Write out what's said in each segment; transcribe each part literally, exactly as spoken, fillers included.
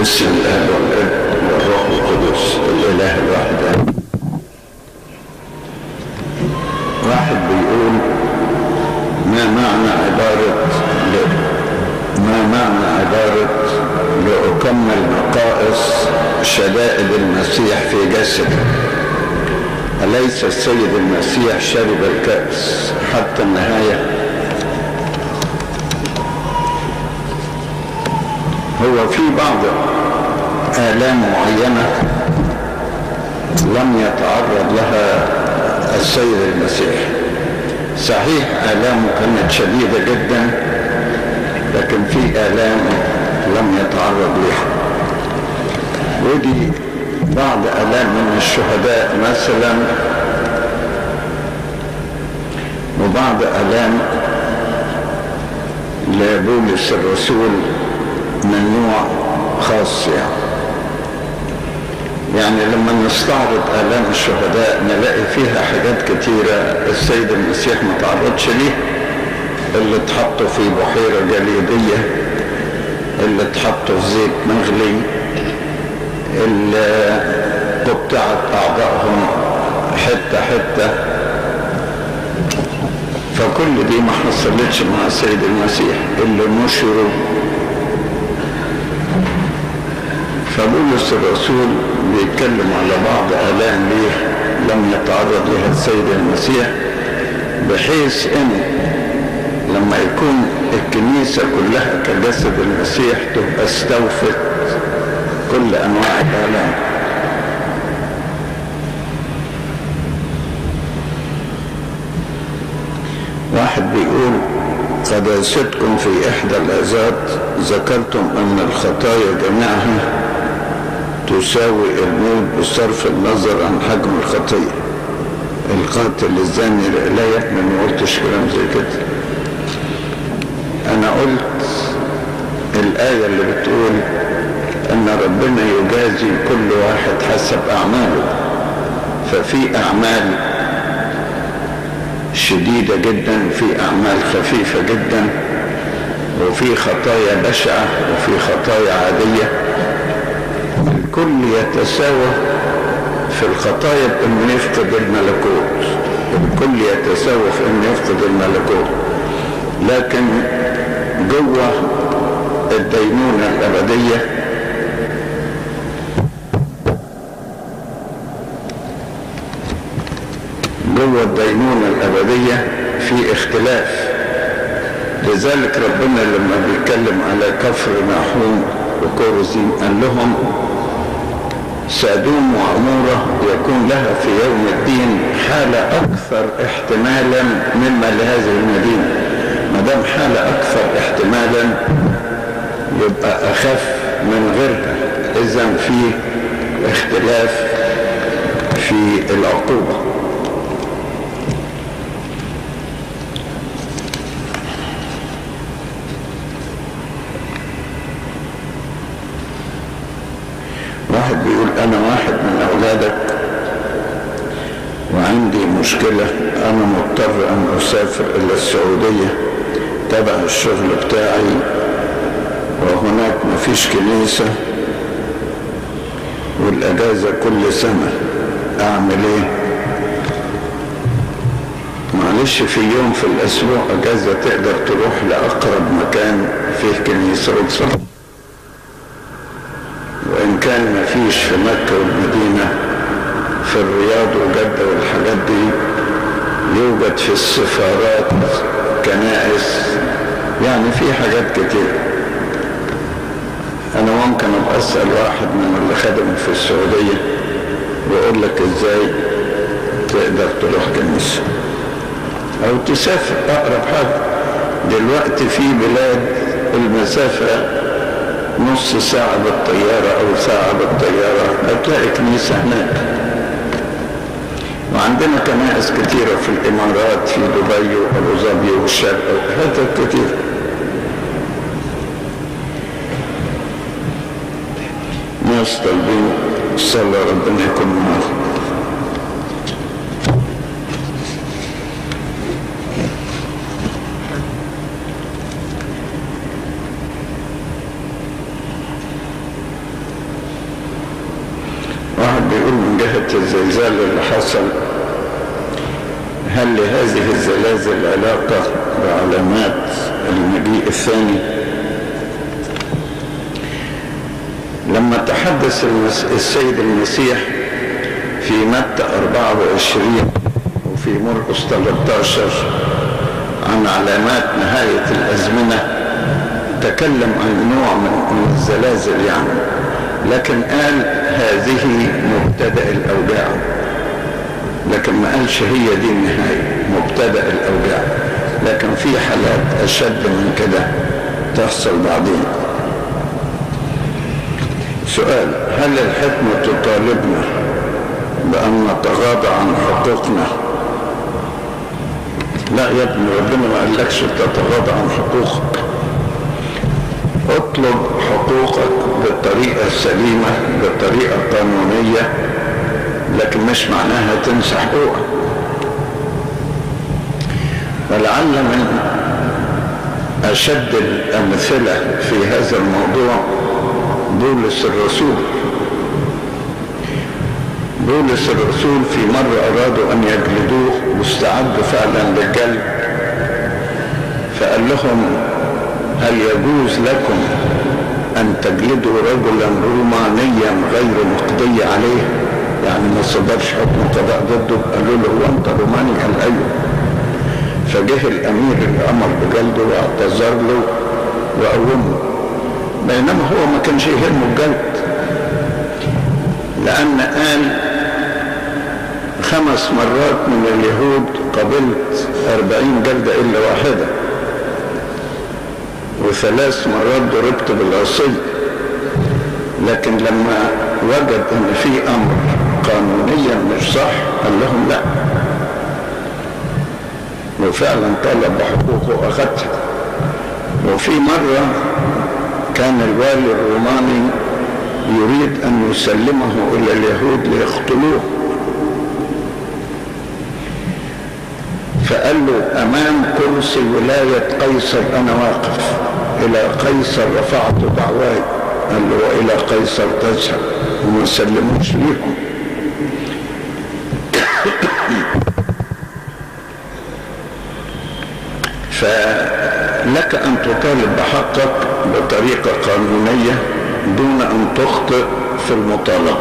باسم الاب والابن والروح القدس الاله الواحد. واحد بيقول ما معنى عبارة ما معنى عبارة لأكمل نقائص شدائد المسيح في جسده؟ أليس السيد المسيح شرب الكأس حتى النهاية؟ هو في بعض آلام معينة لم يتعرض لها السيد المسيح. صحيح آلامه كانت شديدة جدا، لكن في آلام لم يتعرض لها، ودي بعض آلام من الشهداء مثلا، وبعض آلام لبولس الرسول من نوع خاص. يعني يعني لما نستعرض آلام الشهداء نلاقي فيها حاجات كتيرة السيد المسيح ما تعرضش ليه، اللي اتحطوا في بحيرة جليدية، اللي اتحطوا في زيت مغلي، اللي قطعت أعضائهم حتة حتة، فكل دي ما حصلتش مع السيد المسيح. اللي نشروا، فبولس الرسول بيتكلم على بعض آلام ليه لم يتعرض لها السيد المسيح، بحيث ان لما يكون الكنيسة كلها كجسد المسيح تبقى استوفت كل انواع الآلام. واحد بيقول قداستكم في احدى الآيات ذكرتم ان الخطايا جميعها تساوي الموت بصرف النظر عن حجم الخطية. القاتل الزاني لا يحمل. ما قلتش كلام زي كده. انا قلت الآية اللي بتقول ان ربنا يجازي كل واحد حسب اعماله، ففي اعمال شديدة جدا، في اعمال خفيفة جدا، وفي خطايا بشعة، وفي خطايا عادية. الكل يتساوى في الخطايا بأنه يفقد الملكوت، الكل يتساوى في أنه يفقد الملكوت، لكن جوه الدينونة الأبدية جوه الدينونة الأبدية في اختلاف. لذلك ربنا لما بيتكلم على كفر ناحوم وكورزين قال لهم سادوم وعمورة يكون لها في يوم الدين حالة أكثر احتمالا مما لهذه المدينة. ما دام حالة أكثر احتمالا يبقى أخف من غيرها، إذن في اختلاف في العقوبة. واحد بيقول أنا واحد من أولادك وعندي مشكلة، أنا مضطر أن أسافر إلى السعودية تبع الشغل بتاعي، وهناك مفيش كنيسة والأجازة كل سنة، أعمل إيه؟ معلش في يوم في الأسبوع أجازة تقدر تروح لأقرب مكان فيه كنيسة وتصلي، وإن كان ما فيش في مكة والمدينة في الرياض وجدة والحاجات دي يوجد في السفارات كنائس، يعني في حاجات كتير. أنا ممكن أبقى أسأل واحد من اللي خدموا في السعودية ويقول لك إزاي تقدر تروح كنيسة أو تسافر أقرب حاجة. دلوقتي في بلاد المسافة نص ساعة بالطيارة أو ساعة بالطيارة هتلاقي كنيسة هناك. وعندنا كنائس كتيرة في الإمارات، في دبي وأبو ظبي والشارقة وحتت كتير. ناس طالبين الصلاة، ربنا يكون معاهم. نتيجة الزلزال اللي حصل، هل لهذه الزلازل علاقة بعلامات المجيء الثاني؟ لما تحدث السيد المسيح في متى أربعة وعشرين وفي مرقس ثلاثة عشر عن علامات نهاية الأزمنة، تكلم عن نوع من الزلازل يعني، لكن قال هذه مبتدأ الأوجاع، لكن ما قالش هي دي النهاية، مبتدأ الأوجاع، لكن في حالات أشد من كده تحصل بعدين. سؤال: هل الحكمة تطالبنا بأن نتغاضى عن حقوقنا؟ لا يا ابني، ربنا ما قالكش تتغاضى عن حقوقك. اطلب حقوقك بالطريقة السليمة، بالطريقة القانونية، لكن مش معناها تنسى حقوقك. ولعل من أشد الأمثلة في هذا الموضوع بولس الرسول. بولس الرسول في مرة أرادوا أن يجلدوه واستعدوا فعلا للجلد، فقال لهم: هل يجوز لكم أن تجلدوا رجلا رومانيا غير مقضي عليه؟ يعني ما صدرش حكم قضاء ضده. قالوا له: هو أنت روماني؟ قال: أيوه. فجه الأمير اللي أمر بجلده واعتذر له وقومه، بينما هو ما كانش يهمه الجلد، لأن قال: خمس مرات من اليهود قبلت أربعين جلدة إلا واحدة، وثلاث مرات ضربت بالعصي. لكن لما وجد ان في امر قانونيا مش صح قال لهم لا، وفعلا طلب بحقوقه واخدها. وفي مرة كان الوالي الروماني يريد ان يسلمه الى اليهود ليقتلوه، فقال له: امام كرسي ولاية قيصر انا واقف، الى قيصر رفعت دعواي. قال له: والى قيصر تذهب، وما سلموش ليهم. فلك ان تطالب بحقك بطريقة قانونية دون ان تخطئ في المطالبة.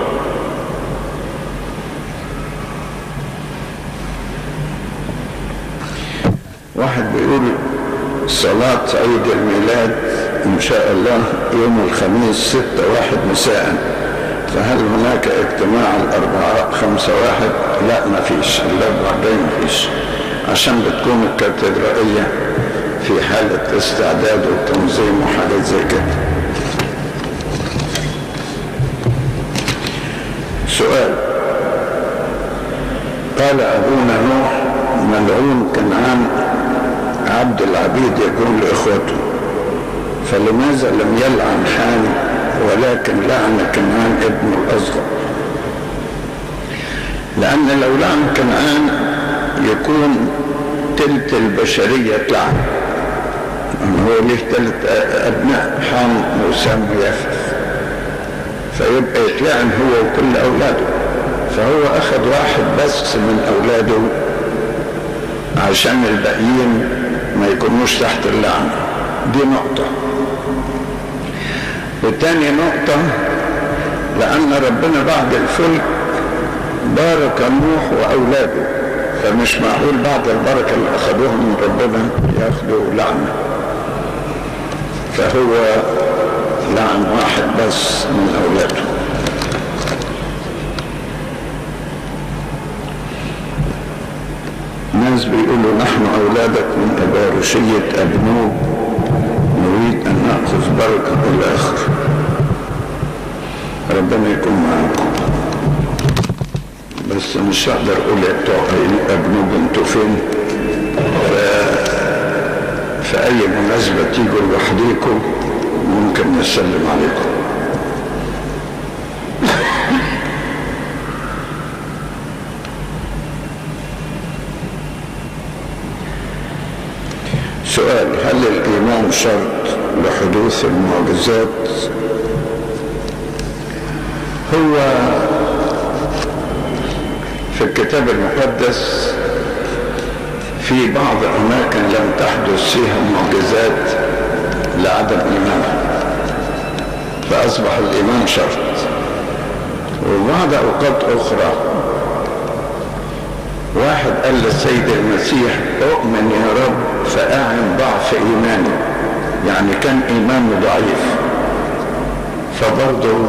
واحد بيقول: صلاة عيد الميلاد إن شاء الله يوم الخميس ستة واحد مساء، فهل هناك اجتماع الأربعاء خمسة واحد؟ لا، ما فيش، الأربعاء جاي ما فيش، عشان بتكون الكاتدرائية في حالة استعداد وتنظيم وحاجات زي كده. سؤال: قال أبونا نوح: ملعون كنعان عبد العبيد يكون لإخوته، فلماذا لم يلعن حام ولكن لعن كنعان ابنه الأصغر؟ لأن لو لعن كنعان يكون تلت البشرية تلعن، هو ليه تلت أبناء، حام وسام ويافث، فيبقى يتلعن هو وكل أولاده، فهو أخذ واحد بس من أولاده عشان الباقيين ما يكونوش تحت اللعنة. دي نقطة. والتانية نقطة: لأن ربنا بعد الفلك بارك نوح وأولاده، فمش معقول بعد البركة اللي أخذوها من ربنا ياخدوا لعنة، فهو لعن واحد بس من أولاده. ناس بيقولوا: نحن أولادك من أبارشية أبنوب، نريد أن نأخذ بركة إلى آخر. ربنا يكون معاكم، بس مش هقدر أقول يا بتوع أبنوب انتوا فين، في أي مناسبة تيجوا لوحديكم ممكن نسلم عليكم. سؤال: هل الإيمان شرط لحدوث المعجزات؟ هو في الكتاب المقدس في بعض أماكن لم تحدث فيها معجزات لعدم إيمانها، فأصبح الإيمان شرط. وبعض أوقات أخرى واحد قال للسيد المسيح أؤمن يا رب فأعن ضعف إيماني، يعني كان إيمانه ضعيف فبرضه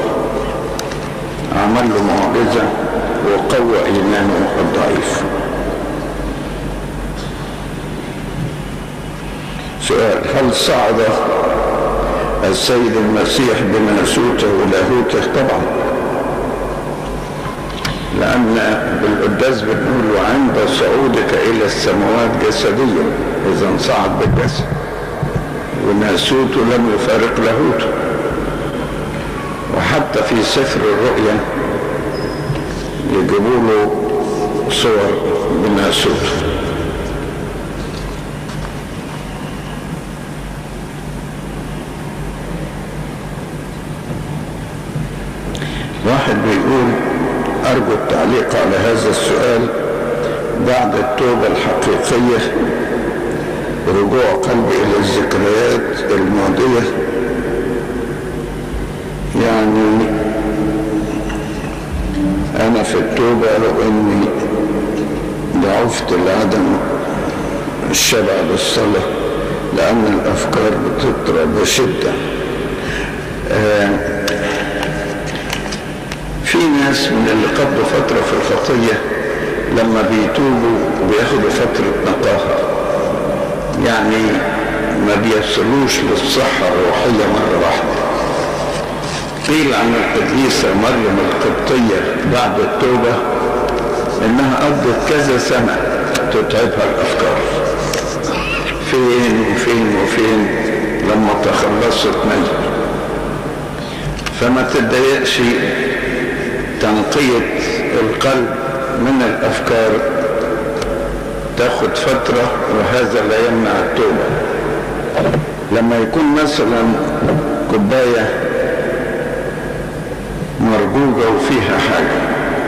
عمل له معجزة وقوى إيمانه الضعيف. سؤال: هل صعد السيد المسيح بناسوته ولاهوته؟ طبعا، لأن بالقداس بنقول عند صعودك إلى السماوات جسديا، إذا صعد بالجسد، وناسوته لم يفارق لاهوته. وحتى في سفر الرؤيا يجيبوا له صور بناسوته. واحد بيقول: أرجو التعليق على هذا السؤال. بعد التوبة الحقيقية رجوع قلبي إلى الذكريات الماضية، يعني أنا في التوبة لو إني ضعفت لعدم الشبع بالصلاة، لأن الأفكار بتطرى بشدة. آه في ناس من اللي قضوا فترة في الخطية لما بيتوبوا بياخدوا فترة نقاهة، يعني ما بيصلوش للصحة الروحية مرة واحدة. قيل عن القديسة مريم القبطية بعد التوبة إنها قضت كذا سنة تتعبها الأفكار، فين وفين وفين لما تخلصت منه. فما تتضايقش، تنقية القلب من الأفكار تاخد فترة، وهذا لا يمنع التوبة. لما يكون مثلا كوباية مرجوجة وفيها حاجة،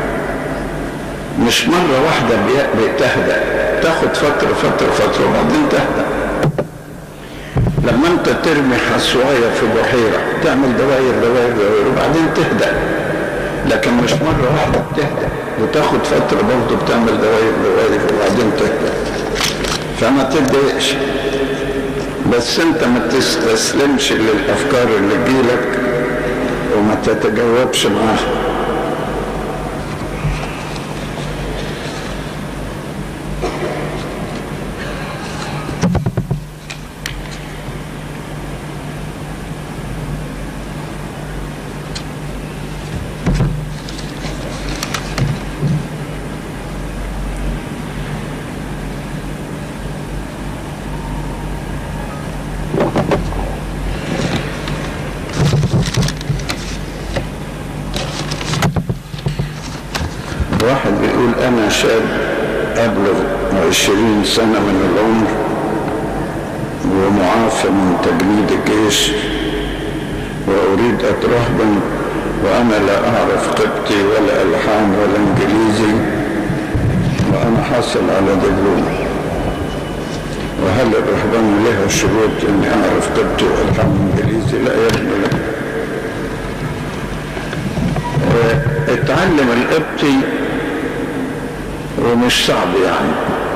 مش مرة واحدة بتهدأ، تاخد فترة فترة فترة وبعدين تهدأ. لما انت ترمي حصواية في بحيرة تعمل دواير دواير دواير وبعدين تهدأ، لكن مش مرة واحدة بتهدأ، وتاخد فترة برضه بتعمل دواير دواير وبعدين تهدأ. فما تتضايقش، بس انت ما تستسلمش للأفكار اللي تجيلك وما تتجاوبش معاها. واحد بيقول: أنا شاب أبلغ عشرين سنة من العمر ومعافى من تجنيد الجيش، وأريد أترهبن وأنا لا أعرف قبطي ولا ألحان ولا إنجليزي، وأنا حاصل على دبلوم. وهل الرهبان لها شروط إني أعرف قبطي وألحان إنجليزي؟ لا يا ابني، لا. اتعلم القبطي ومش صعب، يعني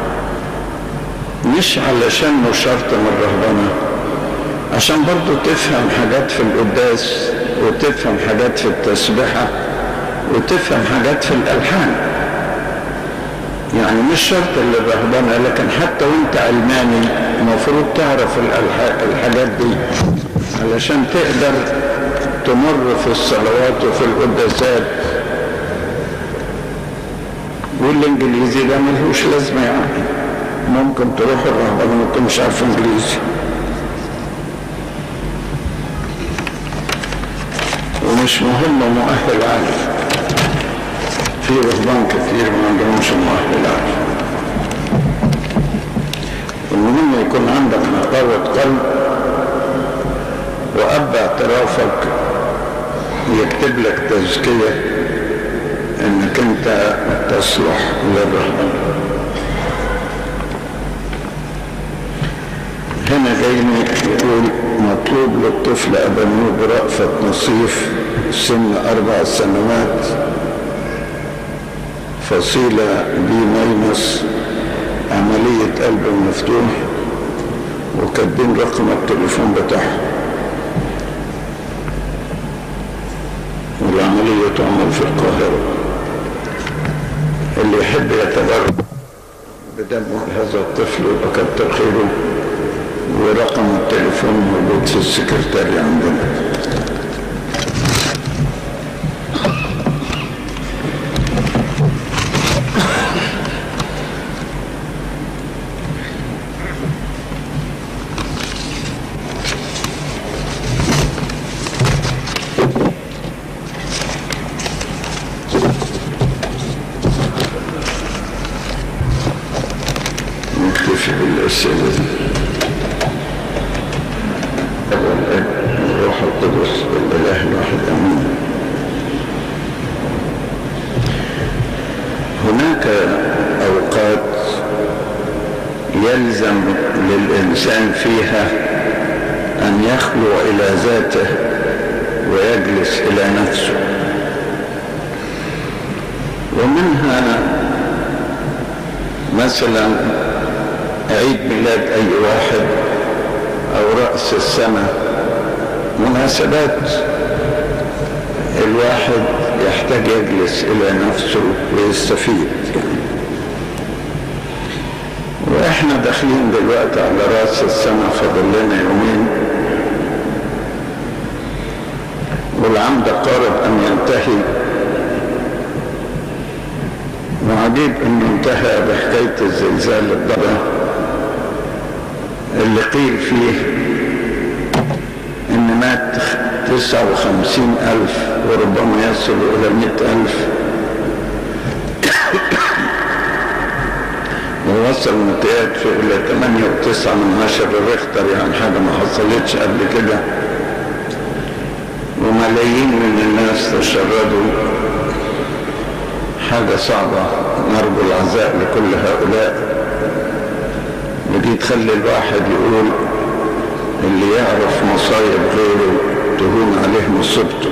مش علشان شرط من الرهبنة، عشان برضو تفهم حاجات في القداس وتفهم حاجات في التسبيحة وتفهم حاجات في الألحان. يعني مش شرط للرهبنة، لكن حتى وانت علماني المفروض تعرف الحاجات دي علشان تقدر تمر في الصلوات وفي القداسات. والانجليزي ده ملهوش لازمه، يعني ممكن تروح الرهبنه وانت مش عارف انجليزي، ومش مهم مؤهل عالي. في رهبان كتير ما عندهمش مؤهل عالي. المهم يكون عندك نقاوة قلب، وأب اعترافك يكتب لك تزكية انك انت تصلح للرهبنة. هنا جايني يقول مطلوب للطفل أبنوه برأفة نصيف سن أربع سنوات فصيلة بي ماينس عملية قلب مفتوح وكاتبين رقم التليفون بتاعه، والعملية تعمل في القاهرة. اللي يحب يتبرع بدمه هذا الطفل يبقى كتر خيره، ورقم التليفون موجود في السكرتارية عندنا. نكتفي بالأسئلة دي. الروح القدس الإله الواحد آمين. هناك أوقات يلزم للإنسان فيها أن يخلو إلى ذاته ويجلس إلى نفسه، ومنها مثلا عيد ميلاد أي واحد أو رأس السنة، مناسبات الواحد يحتاج يجلس إلى نفسه ويستفيد يعني. وإحنا داخلين دلوقتي على رأس السنة، فاضل لنا يومين والعام ده قارب أن ينتهي، وعجيب أنه انتهى بحكاية الزلزال الضبع اللي قيل فيه ان مات تسعة وخمسين الف وربما يصل الى مئة الف ووصل نتيجته الى ثمانية وتسعة من عشرة ريختر، يعني حاجة ما حصلتش قبل كده، وملايين من الناس تشردوا. حاجة صعبة، نرجو العزاء لكل هؤلاء. ودي تخلي الواحد يقول اللي يعرف مصايب غيره تهون عليه مصيبته.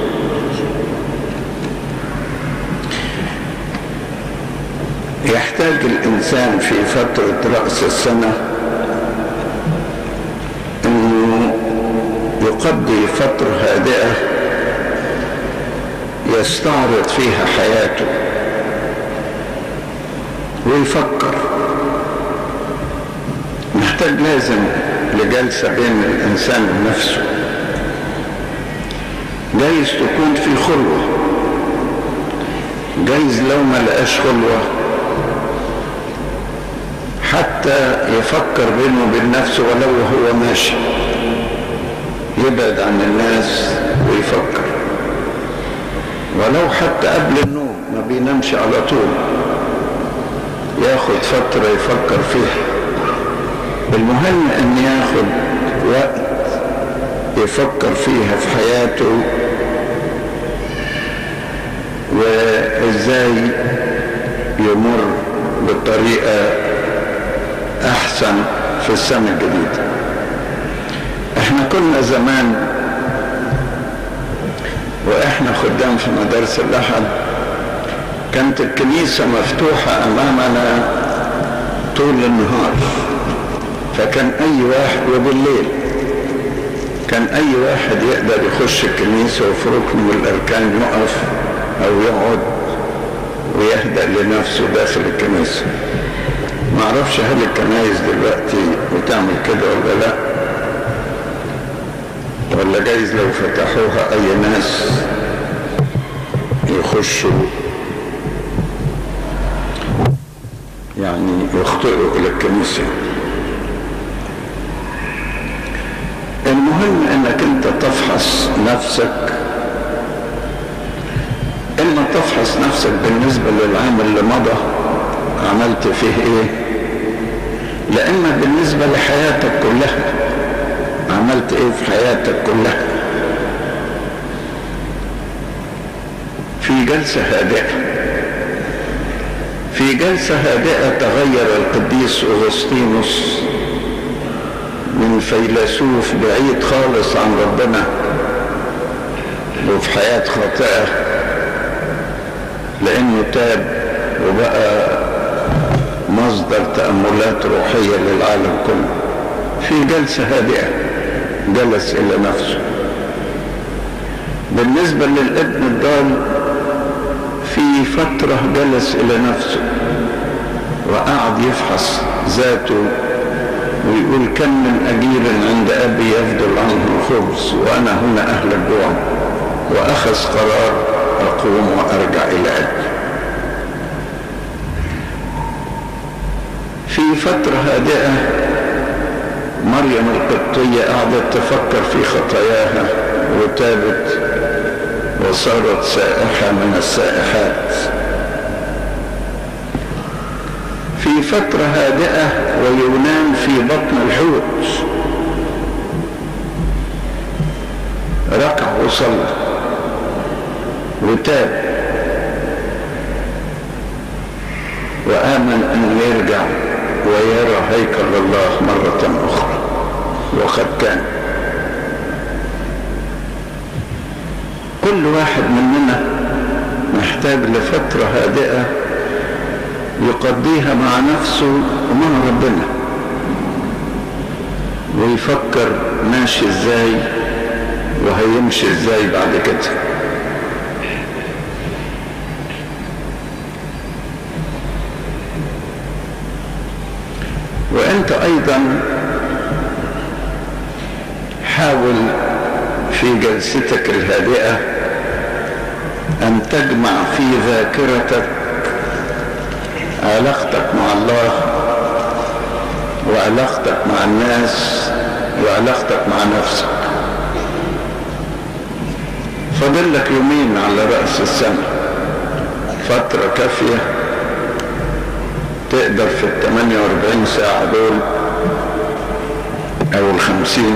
يحتاج الإنسان في فترة رأس السنة أنه يقضي فترة هادئة يستعرض فيها حياته ويفكر. محتاج لازم لجلسة بين الإنسان ونفسه، جايز تكون في خلوة، جايز لو ما لقاش خلوة حتى يفكر بينه وبين نفسه ولو هو ماشي، يبعد عن الناس ويفكر، ولو حتى قبل النوم ما بينامش على طول، ياخد فترة يفكر فيها. المهم ان ياخد وقت يفكر فيها في حياته وازاي يمر بطريقة احسن في السنة الجديدة. احنا كنا زمان واحنا خدام في مدارس الاحد كانت الكنيسة مفتوحة امامنا طول النهار، فكان اي واحد، وبالليل كان اي واحد يقدر يخش الكنيسة وفي ركن من الاركان يقف او يقعد ويهدأ لنفسه داخل الكنيسة. ما اعرفش هل الكنايس دلوقتي بتعمل كده ولا لا، ولا جايز لو فتحوها اي ناس يخشوا يعني يخطئوا الى الكنيسة. المهم انك انت تفحص نفسك، اما تفحص نفسك بالنسبة للعام اللي مضى عملت فيه ايه، لأما بالنسبة لحياتك كلها عملت ايه في حياتك كلها. في جلسة هادئة في جلسة هادئة تغير القديس أغسطينوس من فيلسوف بعيد خالص عن ربنا وفي حياة خاطئة لأنه تاب وبقى مصدر تأملات روحية للعالم كله. في جلسة هادئة جلس إلى نفسه. بالنسبة للابن الضال في فترة جلس إلى نفسه وقعد يفحص ذاته ويقول كم من أجير عند أبي يفضل عنه الخبز وأنا هنا أهل الجوع، وأخذ قرار أقوم وأرجع إلى أبي. في فترة هادئة مريم القبطية قعدت تفكر في خطاياها وتابت وصارت سائحة من السائحات. في فترة هادئة ويونان في بطن الحوت ركع وصلى وتاب وآمن أن يرجع ويرى هيكل الله مرة أخرى، وقد كان. كل واحد مننا محتاج لفترة هادئة يقضيها مع نفسه ومع ربنا ويفكر ماشي ازاي وهيمشي ازاي بعد كده. وانت ايضا حاول في جلستك الهادئة ان تجمع في ذاكرتك علاقتك مع الله وعلاقتك مع الناس وعلاقتك مع نفسك. فاضل لك يومين على رأس السنة، فترة كافية تقدر في الثمانية واربعين ساعة دول او الخمسين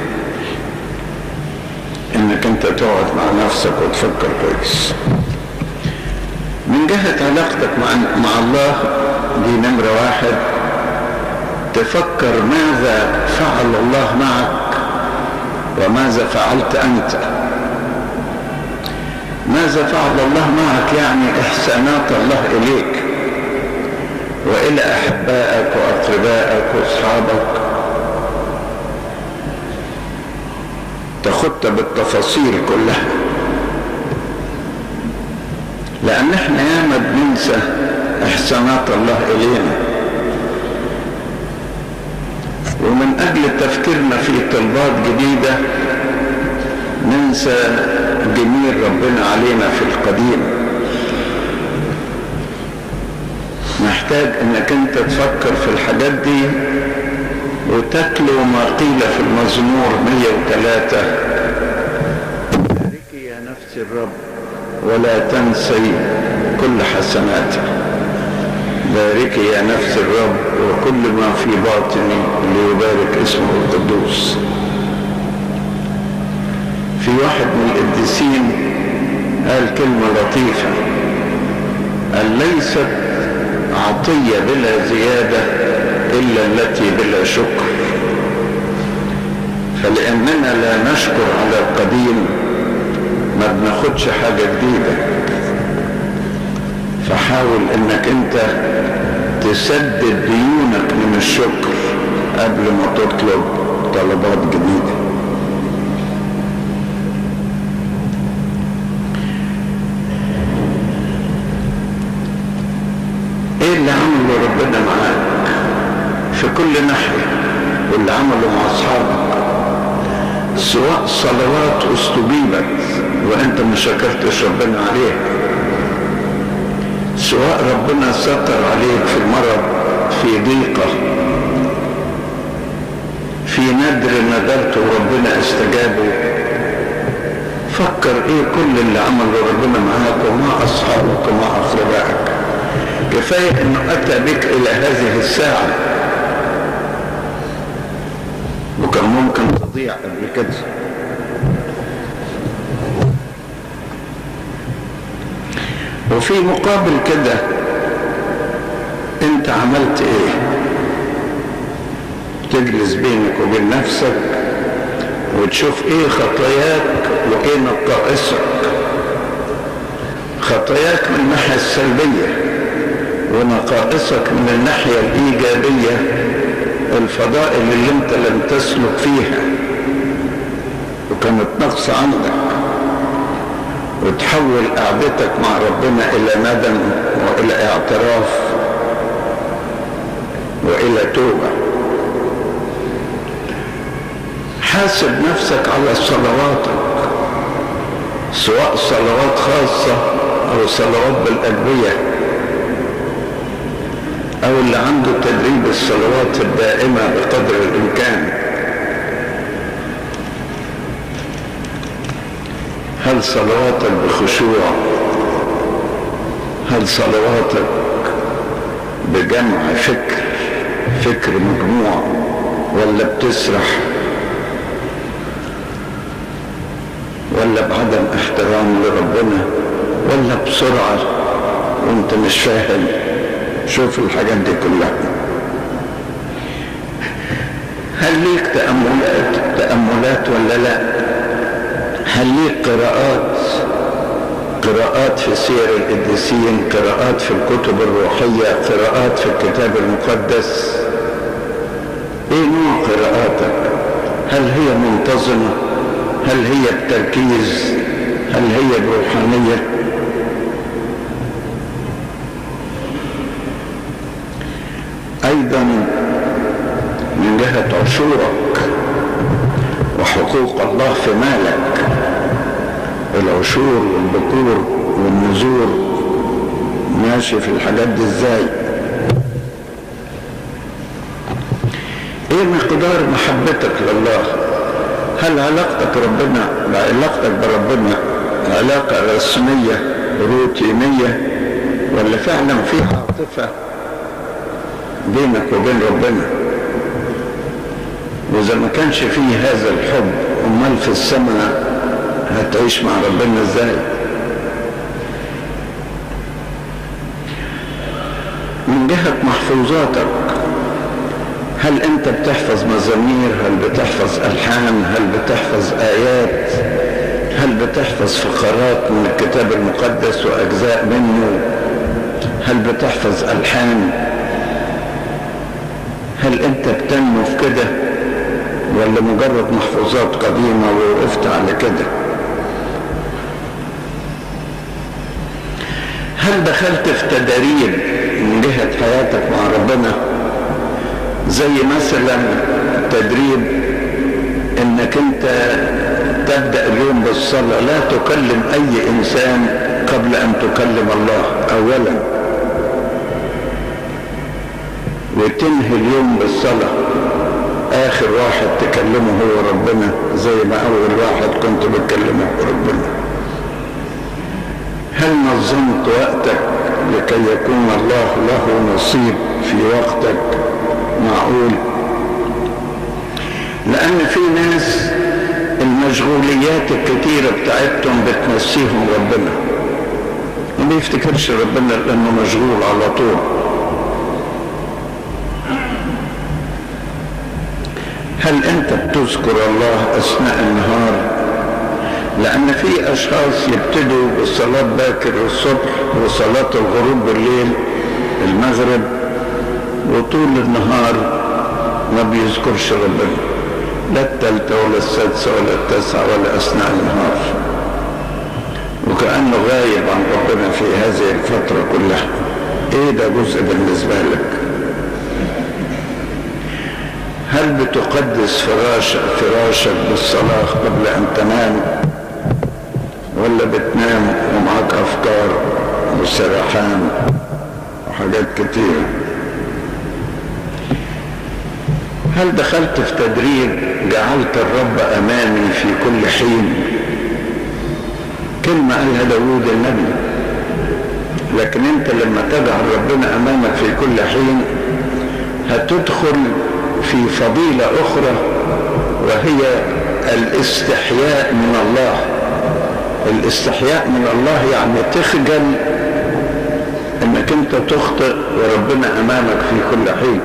انك انت تقعد مع نفسك وتفكر كويس. من جهة علاقتك مع, مع الله دي نمرة واحد، تفكر ماذا فعل الله معك وماذا فعلت أنت. ماذا فعل الله معك يعني إحسانات الله إليك وإلى أحبائك وأقربائك وأصحابك، تاخدها بالتفاصيل كلها، لأن احنا ياما بننسى إحسانات الله إلينا، ومن أجل تفكيرنا في طلبات جديدة ننسى جميل ربنا علينا في القديم. محتاج انك انت تفكر في الحاجات دي وتتلو ما قيل في المزمور مية وثلاثة: باركي يا نفس الرب ولا تنسي كل حسناته. باركي يا نفس الرب وكل ما في باطني ليبارك اسمه القدوس. في واحد من القديسين قال كلمة لطيفة، قال: ليست عطية بلا زيادة إلا التي بلا شكر. فلأننا لا نشكر على القديم ما بناخدش حاجة جديدة. فحاول انك انت تسدد ديونك من الشكر قبل ما تطلب طلبات جديدة. ايه اللي عمله ربنا معاك في كل ناحية واللي عمله مع اصحابك، سواء صلوات استجيبت وانت ما شكرتش ربنا عليها، سواء ربنا ستر عليك في المرض، في ضيقة، في ندر ندرته وربنا استجابه. فكر ايه كل اللي عمله ربنا معاك ومع اصحابك ومع اقربائك. كفاية انه اتى بك الى هذه الساعة، وكان ممكن تضيع قبل كده. وفي مقابل كده انت عملت ايه؟ تجلس بينك وبين نفسك وتشوف ايه خطاياك وايه نقائصك. خطاياك من الناحية السلبية ونقائصك من الناحية الإيجابية، الفضائل اللي انت لم تسلك فيها وكانت نقص عندك، وتحول قعدتك مع ربنا إلى ندم وإلى اعتراف وإلى توبة. حاسب نفسك على صلواتك، سواء صلوات خاصة أو صلوات بالأدوية، أو اللي عنده تدريب الصلوات الدائمة بقدر الإمكان. هل صلواتك بخشوع؟ هل صلواتك بجمع فكر فكر مجموع، ولا بتسرح، ولا بعدم احترام لربنا، ولا بسرعة وانت مش فاهم؟ شوف الحاجات دي كلها. هل ليك تأملات تأملات ولا لا؟ هل ليك قراءات قراءات في سير القديسين، قراءات في الكتب الروحية، قراءات في الكتاب المقدس؟ ايه نوع قراءاتك؟ هل هي منتظمة؟ هل هي بتركيز؟ هل هي بروحانية؟ ايضا من جهة عشورك وحقوق الله في مالك، العشور والبكور والنذور، ماشي في الحاجات دي ازاي؟ ايه مقدار محبتك لله؟ هل علاقتك ربنا علاقتك بربنا علاقة رسمية روتينية، ولا فعلا في عاطفة بينك وبين ربنا؟ وإذا ما كانش فيه هذا الحب، أمال في السماء هتعيش مع ربنا ازاي؟ من جهة محفوظاتك، هل انت بتحفظ مزامير؟ هل بتحفظ ألحان؟ هل بتحفظ آيات؟ هل بتحفظ فقرات من الكتاب المقدس وأجزاء منه؟ هل بتحفظ ألحان؟ هل انت بتنمو في كده، ولا مجرد محفوظات قديمة ووقفت على كده؟ هل دخلت في تدريب من جهة حياتك مع ربنا، زي مثلا تدريب انك انت تبدأ اليوم بالصلاة، لا تكلم اي انسان قبل ان تكلم الله اولا، وتنهي اليوم بالصلاة، اخر واحد تكلمه هو ربنا، زي ما اول واحد كنت بتكلمه ربنا. هل نظمت وقتك لكي يكون الله له نصيب في وقتك معقول؟ لأن في ناس المشغوليات الكتيرة بتاعتهم بتنسيهم ربنا، ما بيفتكرش ربنا لأنه مشغول على طول. هل أنت بتذكر الله أثناء النهار؟ لأن في أشخاص يبتدوا بالصلاة باكر الصبح وصلاة الغروب بالليل المغرب، وطول النهار ما بيذكرش ربنا، لا التالتة ولا السادسة ولا التاسعة ولا أثناء النهار، وكأنه غايب عن ربنا في هذه الفترة كلها. إيه ده جزء بالنسبة لك؟ هل بتقدس فراشك فراشك بالصلاة قبل أن تنام، ولا بتنام ومعك أفكار وسرحان وحاجات كتيرة؟ هل دخلت في تدريب جعلت الرب أمامي في كل حين؟ كلمة قالها داود النبي. لكن انت لما تجعل ربنا أمامك في كل حين هتدخل في فضيلة أخرى، وهي الاستحياء من الله. الاستحياء من الله يعني تخجل انك انك انت تخطئ وربنا امامك في كل حين.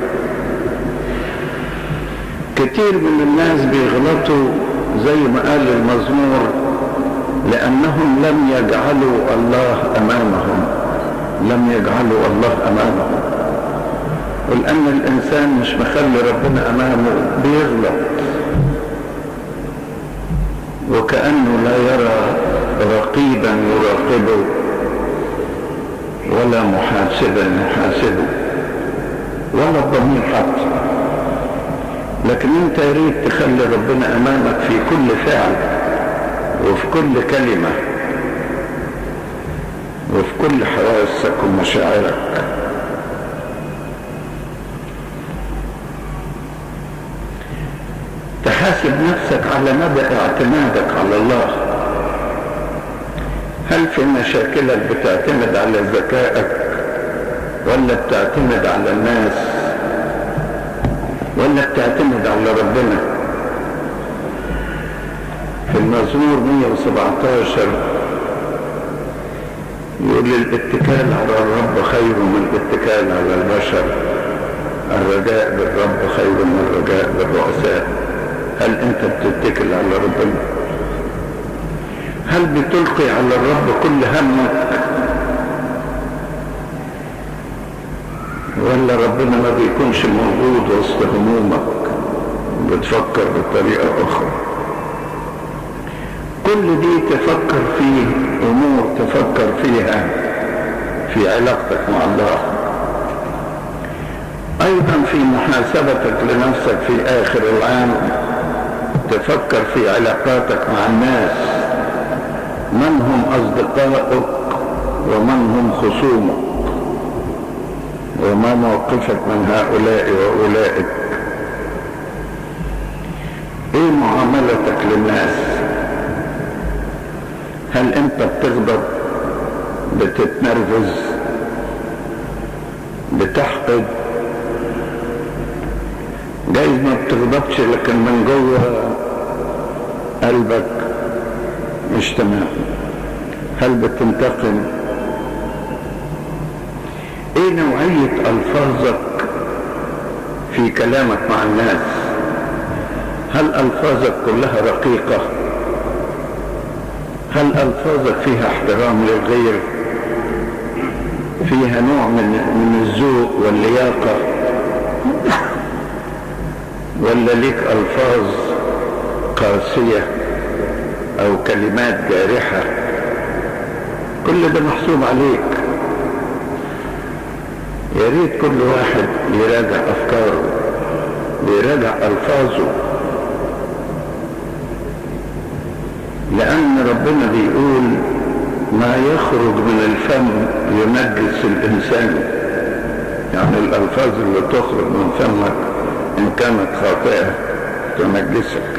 كتير من الناس بيغلطوا زي ما قال المزمور لانهم لم يجعلوا الله امامهم، لم يجعلوا الله امامهم. ولان الانسان مش مخلي ربنا امامه بيغلط، وكأنه لا يرى رقيبا يراقبه ولا محاسبا يحاسبه ولا الضمير حتى. لكن انت يا ريت تخلي ربنا امامك في كل فعل وفي كل كلمة وفي كل حواسك ومشاعرك. تحاسب نفسك على مدى اعتمادك على الله. هل في مشاكلك بتعتمد على ذكائك ولا بتعتمد على الناس ولا بتعتمد على ربنا؟ في المزمور مية وسبعتاشر يقول الاتكال على الرب خير من الاتكال على البشر، الرجاء بالرب خير من الرجاء بالرؤساء. هل انت بتتكل على ربنا؟ هل بتلقي على الرب كل همك ولا ربنا ما بيكونش موجود وسط همومك بتفكر بطريقة اخرى؟ كل دي تفكر في امور تفكر فيها في علاقتك مع الله. ايضا في محاسبتك لنفسك في اخر العام تفكر في علاقاتك مع الناس، من هم اصدقائك ومن هم خصومك، وما موقفك من هؤلاء واولئك. ايه معاملتك للناس؟ هل انت بتغضب، بتتنرفز، بتحقد؟ جايز ما بتغضبش لكن من جوه قلبك مش تمام. هل بتنتقم؟ ايه نوعية الفاظك في كلامك مع الناس؟ هل الفاظك كلها رقيقة؟ هل الفاظك فيها احترام للغير، فيها نوع من من الذوق واللياقة، ولا ليك الفاظ قاسية او كلمات جارحة؟ كل ده محسوب عليك. يا ريت كل واحد يراجع افكاره ويراجع الفاظه، لان ربنا بيقول ما يخرج من الفم ينجس الانسان. يعني الالفاظ اللي تخرج من فمك ان كانت خاطئة تنجسك.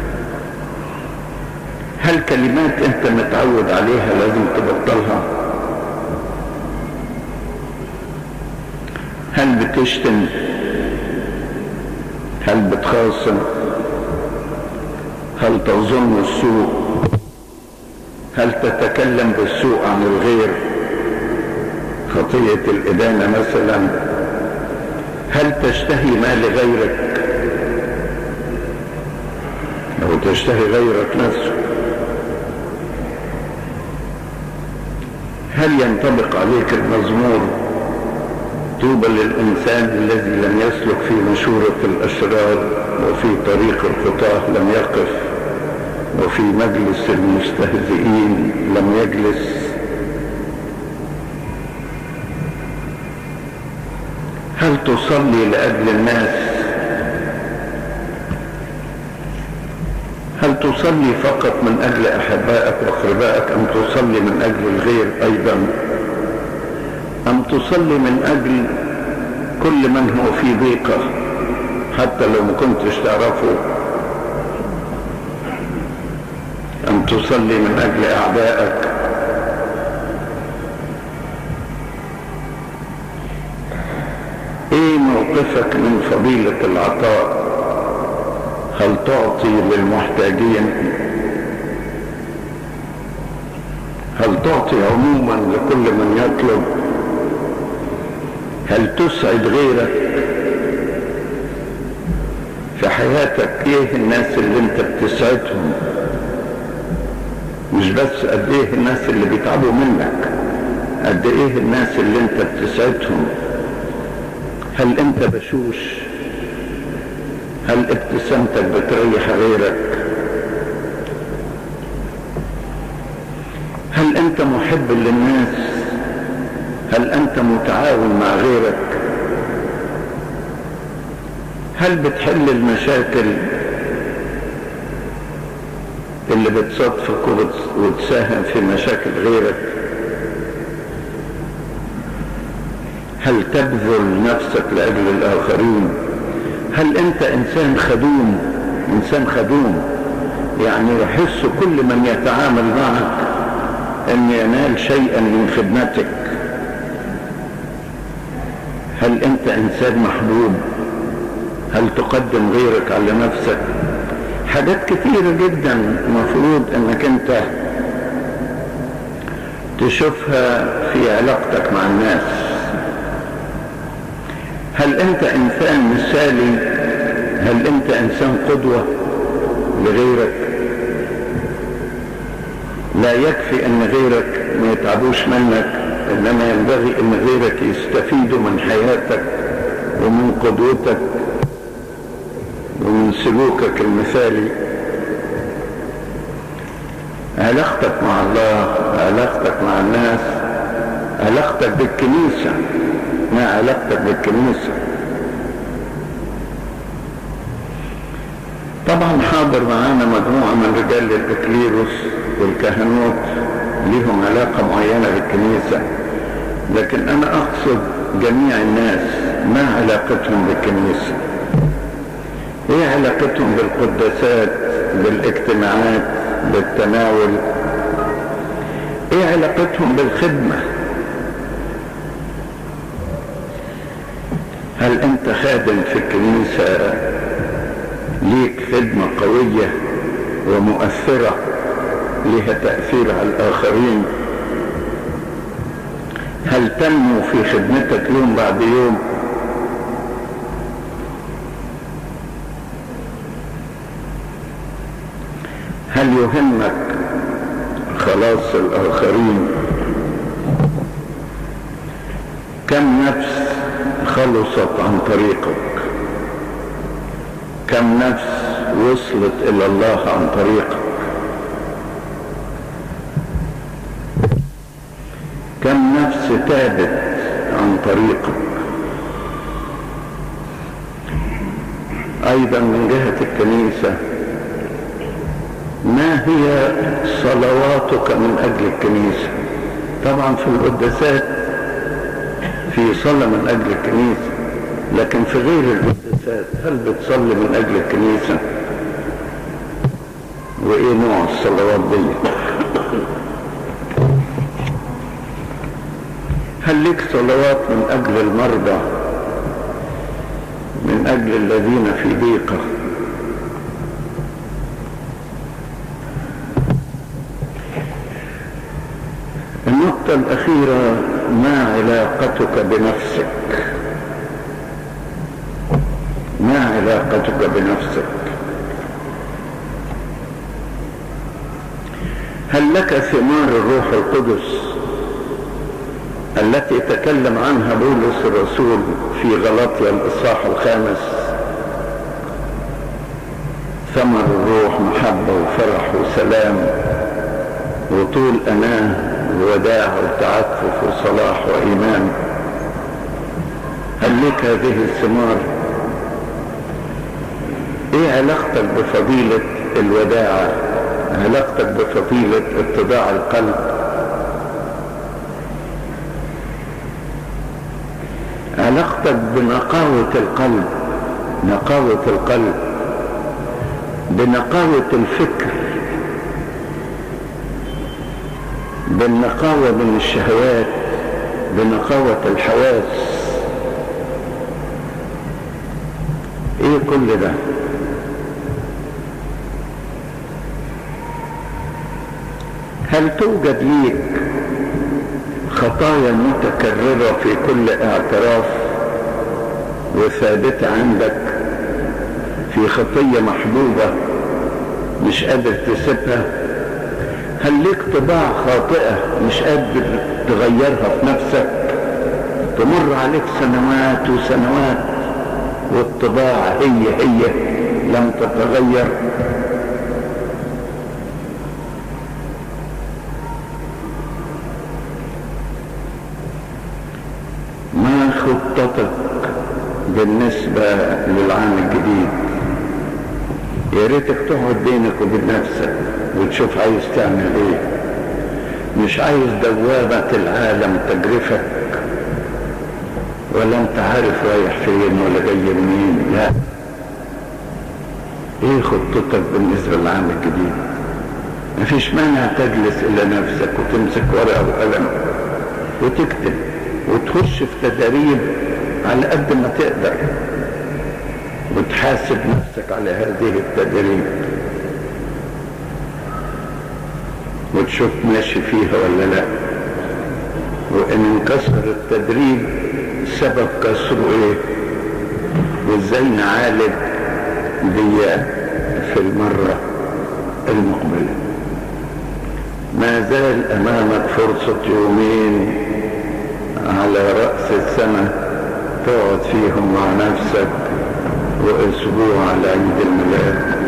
هل كلمات انت متعود عليها لازم تبطلها؟ هل بتشتم؟ هل بتخاصم؟ هل تظن السوء؟ هل تتكلم بالسوء عن الغير، خطية الإدانة مثلا؟ هل تشتهي ما لغيرك أو تشتهي غيرك نفسه؟ هل ينطبق عليك المزمور طوبى للإنسان الذي لم يسلك في مشورة الأشرار وفي طريق الخطاة لم يقف وفي مجلس المستهزئين لم يجلس؟ هل تصلي لأجل الناس؟ هل تصلي فقط من أجل أحبائك وأقربائك أم تصلي من أجل الغير أيضا؟ أم تصلي من أجل كل من هو في ضيقة حتى لو ما كنتش تعرفه؟ أم تصلي من أجل أعدائك؟ إيه موقفك من فضيلة العطاء؟ هل تعطي للمحتاجين؟ هل تعطي عموما لكل من يطلب هل تسعد غيرك في حياتك؟ ايه الناس اللي انت بتسعدهم؟ مش بس قد ايه الناس اللي بيتعبوا منك، قد ايه الناس اللي انت بتسعدهم. هل انت بشوش؟ هل ابتسامتك بتريح غيرك؟ هل انت محب للناس؟ هل انت متعاون مع غيرك؟ هل بتحل المشاكل اللي بتصادفك وتساهم في مشاكل غيرك؟ هل تبذل نفسك لأجل الآخرين؟ هل أنت إنسان خدوم؟ إنسان خدوم يعني يحس كل من يتعامل معك أن ينال شيئا من خدمتك. هل أنت إنسان محبوب؟ هل تقدم غيرك على نفسك؟ حاجات كثيرة جدا مفروض أنك أنت تشوفها في علاقتك مع الناس. هل أنت إنسان مثالي؟ هل أنت إنسان قدوة لغيرك؟ لا يكفي أن غيرك ما يتعبوش منك، إنما ينبغي أن غيرك يستفيدوا من حياتك ومن قدوتك ومن سلوكك المثالي. علاقتك مع الله، علاقتك مع الناس، علاقتك بالكنيسة، ما علاقتك بالكنيسة. طبعا حاضر معانا مجموعة من رجال الإكليروس والكهنوت ليهم علاقة معينة بالكنيسة، لكن أنا أقصد جميع الناس ما علاقتهم بالكنيسة. ايه علاقتهم بالقداسات، بالاجتماعات، بالتناول؟ ايه علاقتهم بالخدمة؟ هل انت خادم في الكنيسة ليك خدمة قوية ومؤثرة لها تأثير على الآخرين؟ هل تنمو في خدمتك يوم بعد يوم؟ هل يهمك خلاص الآخرين؟ كم نفس خلصت عن طريقك؟ كم نفس وصلت إلى الله عن طريقك؟ كم نفس تابت عن طريقك؟ أيضا من جهة الكنيسة، ما هي صلواتك من أجل الكنيسة؟ طبعا في القداسات في صلاة من أجل الكنيسة، لكن في غير القداسات هل بتصلي من أجل الكنيسة؟ وإيه نوع الصلوات دي؟ هل لك صلوات من أجل المرضى، من أجل الذين في ضيقة؟ النقطة الأخيرة، ما علاقتك بنفسك؟ ما علاقتك بنفسك؟ هل لك ثمار الروح القدس التي تكلم عنها بولس الرسول في غلاطيا الإصحاح الخامس؟ ثمر الروح محبة وفرح وسلام وطول أناه ووداع وتعفف وصلاح وإيمان. هل لك هذه الثمار؟ ايه علاقتك بفضيلة الوداعة؟ علاقتك بفضيلة اتضاع القلب؟ علاقتك بنقاوة القلب، نقاوة القلب، بنقاوة الفكر، بالنقاوة من الشهوات، بنقاوة الحواس؟ ايه كل ده؟ هل توجد ليك خطايا متكررة في كل اعتراف؟ وثابتة عندك، في خطية محبوبة مش قادر تسيبها، هل ليك طباع خاطئة مش قادر تغيرها في نفسك؟ تمر عليك سنوات وسنوات والطباع هي هي لم تتغير. ما خطتك بالنسبة للعام الجديد؟ يا ريتك تقعد بينك وبين نفسك وتشوف عايز تعمل ايه. مش عايز دوامة العالم تجرفك، ولا انت عارف رايح فين ولا جاي منين. لا، ايه خطتك بالنسبة للعام الجديد؟ مفيش مانع تجلس الى نفسك وتمسك ورقة وقلم وتكتب وتخش في تدريب على قد ما تقدر، وتحاسب نفسك على هذه التدريب وتشوف ماشي فيها ولا لا. وان انكسر التدريب سبب كسره ايه، وازاي نعالج دي في المرة المقبلة. ما زال امامك فرصة يومين على رأس السنة تقعد فيهم مع نفسك، واسبوع على عيد الميلاد